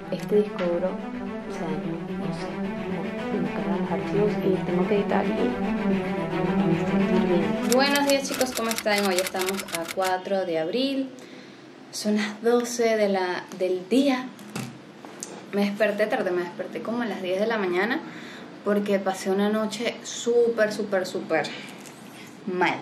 este disco duro se dañó, no sé, no cargan los archivos y tengo que editar y me estoy hirviendo. Buenos días chicos, ¿cómo están? Hoy estamos a 4 de abril, son las 12 del día. Me desperté tarde, me desperté como a las 10 de la mañana porque pasé una noche súper mal.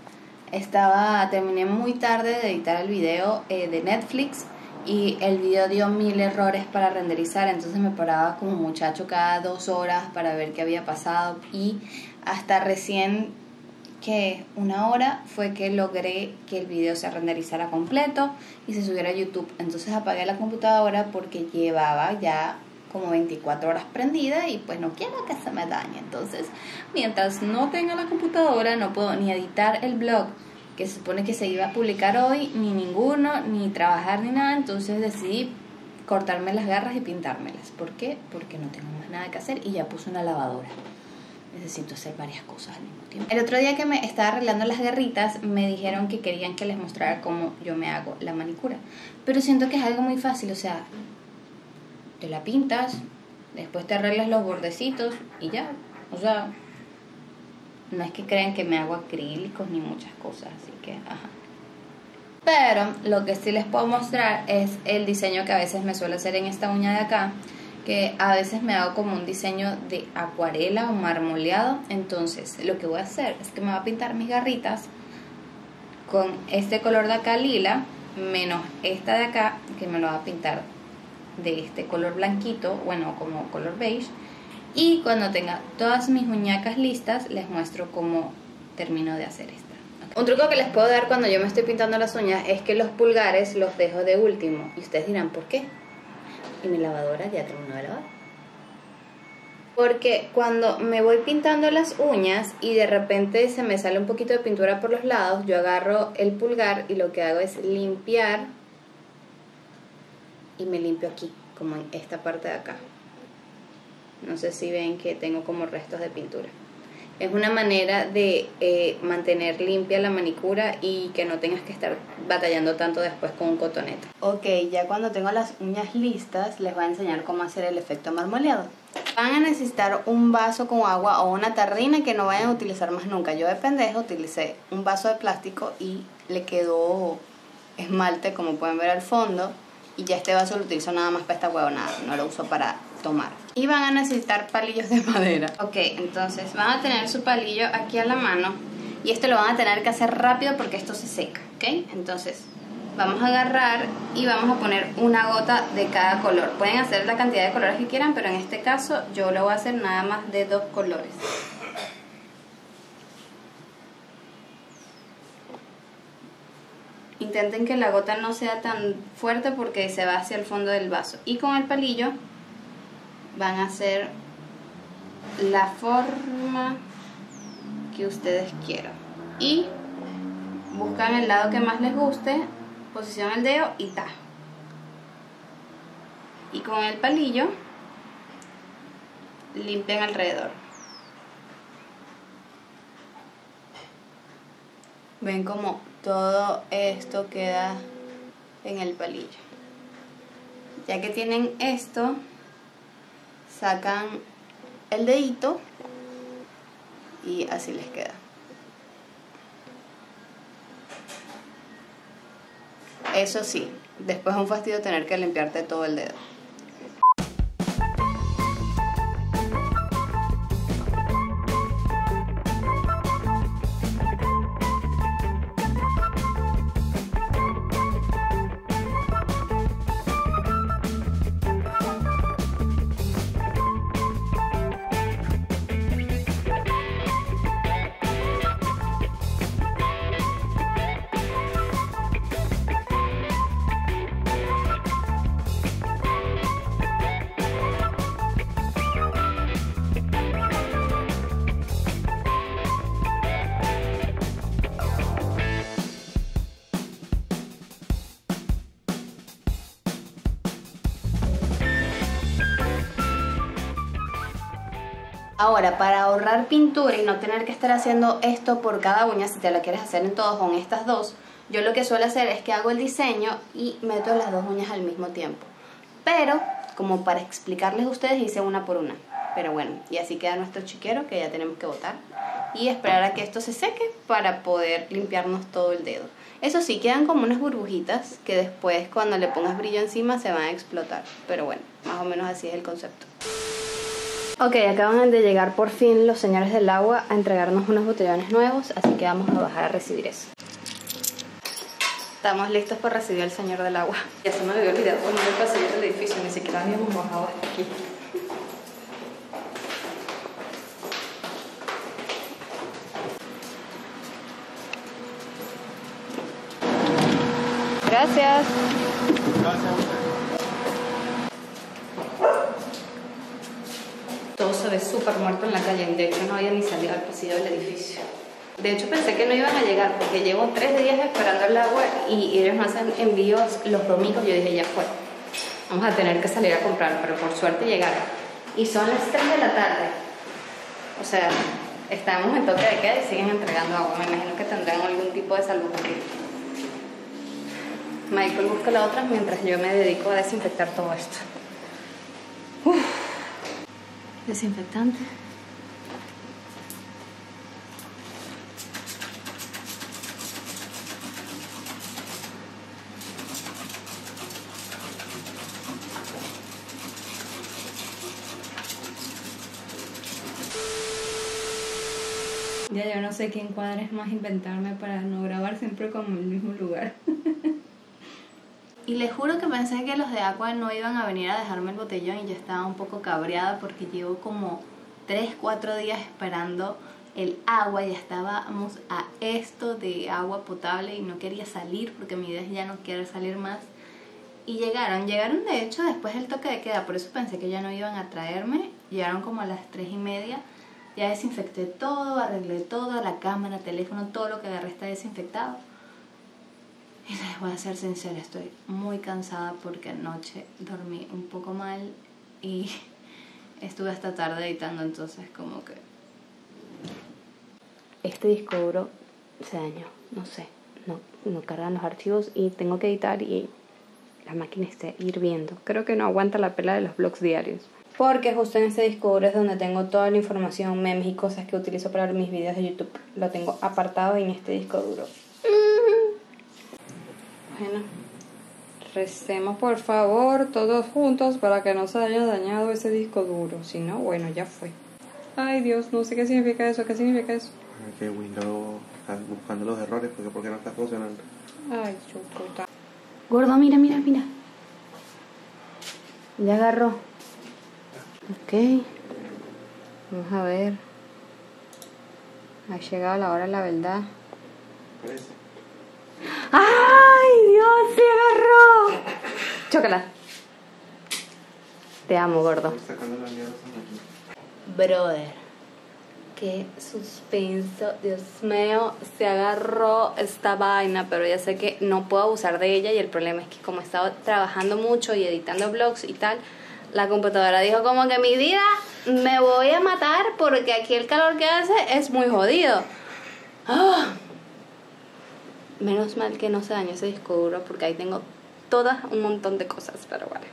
Terminé muy tarde de editar el video de Netflix y el video dio 1000 errores para renderizar, entonces me paraba como muchacho cada 2 horas para ver qué había pasado y hasta recién que 1 hora fue que logré que el video se renderizara completo y se subiera a YouTube. Entonces apagué la computadora porque llevaba ya como 24 horas prendida y pues no quiero que se me dañe. Entonces mientras no tenga la computadora no puedo ni editar el blog que se supone que se iba a publicar hoy, ni ninguno, ni trabajar ni nada. Entonces decidí cortarme las garras y pintármelas. ¿Por qué? Porque no tengo más nada que hacer y ya puse una lavadora. Necesito hacer varias cosas al mismo tiempo. El otro día que me estaba arreglando las garritas me dijeron que querían que les mostrara cómo yo me hago la manicura, pero siento que es algo muy fácil. O sea, te la pintas, después te arreglas los bordecitos y ya. O sea, no es que crean que me hago acrílicos ni muchas cosas, así que ajá. Pero lo que sí les puedo mostrar es el diseño que a veces me suelo hacer en esta uña de acá, que a veces me hago como un diseño de acuarela o marmoleado. Entonces lo que voy a hacer es que me voy a pintar mis garritas con este color de acá lila, menos esta de acá que me lo voy a pintar de este color blanquito, bueno, como color beige. Y cuando tenga todas mis muñecas listas les muestro cómo termino de hacer esta. Okay. Un truco que les puedo dar cuando yo me estoy pintando las uñas es que los pulgares los dejo de último. Y ustedes dirán, ¿por qué? Y mi lavadora ya terminó de lavar. Porque cuando me voy pintando las uñas y de repente se me sale un poquito de pintura por los lados, yo agarro el pulgar y lo que hago es limpiar y me limpio aquí, como en esta parte de acá. No sé si ven que tengo como restos de pintura. Es una manera de mantener limpia la manicura y que no tengas que estar batallando tanto después con un cotonete. Ok, ya cuando tengo las uñas listas les voy a enseñar cómo hacer el efecto marmoleado. Van a necesitar un vaso con agua o una tarrina que no vayan a utilizar más nunca. Yo de pendejo utilicé un vaso de plástico y le quedó esmalte, como pueden ver al fondo. Y ya este vaso lo utilizo nada más para esta huevonada, no lo uso para tomar. Y van a necesitar palillos de madera. Ok, entonces van a tener su palillo aquí a la mano. Y esto lo van a tener que hacer rápido porque esto se seca, ¿ok? Entonces vamos a agarrar y vamos a poner una gota de cada color. Pueden hacer la cantidad de colores que quieran, pero en este caso yo lo voy a hacer nada más de 2 colores. Intenten que la gota no sea tan fuerte porque se va hacia el fondo del vaso. Y con el palillo van a hacer la forma que ustedes quieran. Y buscan el lado que más les guste, posicionan el dedo y ta. Y con el palillo limpian alrededor. Ven como todo esto queda en el palillo. Ya que tienen esto, sacan el dedito y así les queda. Eso sí, después es un fastidio tener que limpiarte todo el dedo. Ahora, para ahorrar pintura y no tener que estar haciendo esto por cada uña, si te la quieres hacer en todos o en estas dos, yo lo que suelo hacer es que hago el diseño y meto las dos uñas al mismo tiempo. Pero como para explicarles a ustedes, hice una por una. Pero bueno, y así queda nuestro chiquero que ya tenemos que botar. Y esperar a que esto se seque para poder limpiarnos todo el dedo. Eso sí, quedan como unas burbujitas que después cuando le pongas brillo encima se van a explotar. Pero bueno, más o menos así es el concepto. Ok, acaban de llegar por fin los señores del agua a entregarnos unos botellones nuevos, así que vamos a bajar a recibir eso. Estamos listos para recibir al señor del agua. Ya se me había olvidado poner el pasillo del edificio, ni siquiera habíamos bajado hasta aquí. Gracias. Todo se ve súper muerto en la calle. De hecho, no había ni salido al pasillo del edificio. De hecho, pensé que no iban a llegar porque llevo 3 días esperando el agua y ellos no hacen envíos los domingos. Yo dije, ya fue. Vamos a tener que salir a comprar, pero por suerte llegaron. Y son las 3 de la tarde. O sea, estamos en toque de queda y siguen entregando agua. Me imagino que tendrán algún tipo de salvoconducto. Michael busca la otra mientras yo me dedico a desinfectar todo esto. Desinfectante. Ya yo no sé qué encuadres más inventarme para no grabar siempre como en el mismo lugar. Y les juro que pensé que los de Aqua no iban a venir a dejarme el botellón y yo estaba un poco cabreada porque llevo como 3-4 días esperando el agua y estábamos a esto de agua potable y no quería salir porque mi idea es ya no querer salir más. Y llegaron de hecho después del toque de queda, por eso pensé que ya no iban a traerme. Llegaron como a las 3:30, ya desinfecté todo, arreglé todo, la cámara, teléfono, todo lo que agarré está desinfectado. Y les voy a ser sincera, estoy muy cansada porque anoche dormí un poco mal y estuve hasta tarde editando, entonces como que... Este disco duro se dañó, no sé, no cargan los archivos y tengo que editar y la máquina está hirviendo. Creo que no aguanta la pela de los blogs diarios. Porque justo en este disco duro es donde tengo toda la información, memes y cosas que utilizo para ver mis videos de YouTube. Lo tengo apartado en este disco duro. Bueno, recemos por favor todos juntos para que no se haya dañado ese disco duro. Si no, bueno, ya fue. Ay Dios, no sé qué significa eso. ¿Qué significa eso? Que Windows está buscando los errores porque no está funcionando. Ay, chuputa. Gordo, mira. Ya agarró. Ok. Vamos a ver. Ha llegado la hora de la verdad. Parece. ¡Ay, Dios! ¡Se agarró! Chócala. Te amo, gordo. Estoy sacando la mierda aquí. Brother, qué suspenso. Dios mío, se agarró esta vaina, pero ya sé que no puedo abusar de ella y el problema es que como he estado trabajando mucho y editando vlogs y tal, la computadora dijo como que mi vida me voy a matar porque aquí el calor que hace es muy jodido. ¡Oh! Menos mal que no se dañó ese disco duro porque ahí tengo un montón de cosas, pero bueno,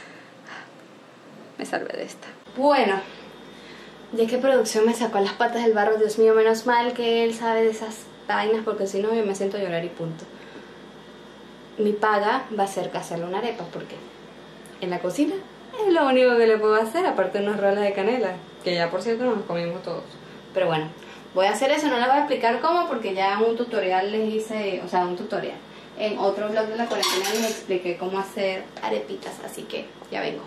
me salvé de esta. Bueno, ya que producción me sacó las patas del barro, Dios mío, menos mal que él sabe de esas vainas porque si no yo me siento a llorar y punto. Mi paga va a ser hacerle una arepa porque en la cocina es lo único que le puedo hacer, aparte de unos roles de canela, que ya por cierto nos los comimos todos. Pero bueno, voy a hacer eso, no les voy a explicar cómo porque ya en un tutorial les hice, o sea, un tutorial. En otro vlog de la cuarentena les expliqué cómo hacer arepitas, así que ya vengo.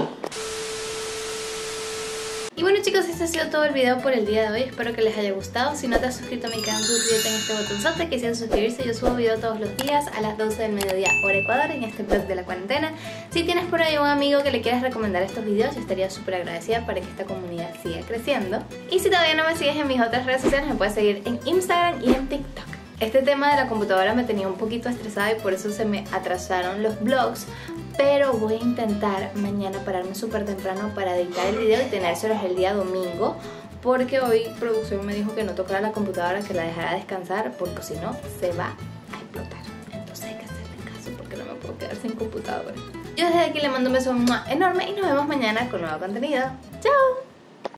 Y bueno chicos, este ha sido todo el video por el día de hoy, espero que les haya gustado. Si no te has suscrito a mi canal, suscríbete en este botonzote que si suscribirse. Yo subo video todos los días a las 12 del mediodía hora Ecuador en este vlog de la cuarentena. Si tienes por ahí un amigo que le quieras recomendar estos videos, yo estaría súper agradecida para que esta comunidad siga creciendo. Y si todavía no me sigues en mis otras redes sociales, me puedes seguir en Instagram y en TikTok. Este tema de la computadora me tenía un poquito estresada y por eso se me atrasaron los vlogs, pero voy a intentar mañana pararme súper temprano para editar el video y tenérselos el día domingo, porque hoy producción me dijo que no tocara la computadora, que la dejara descansar, porque si no se va a explotar. Entonces hay que hacerle caso porque no me puedo quedar sin computadora. Yo desde aquí le mando un beso enorme y nos vemos mañana con nuevo contenido.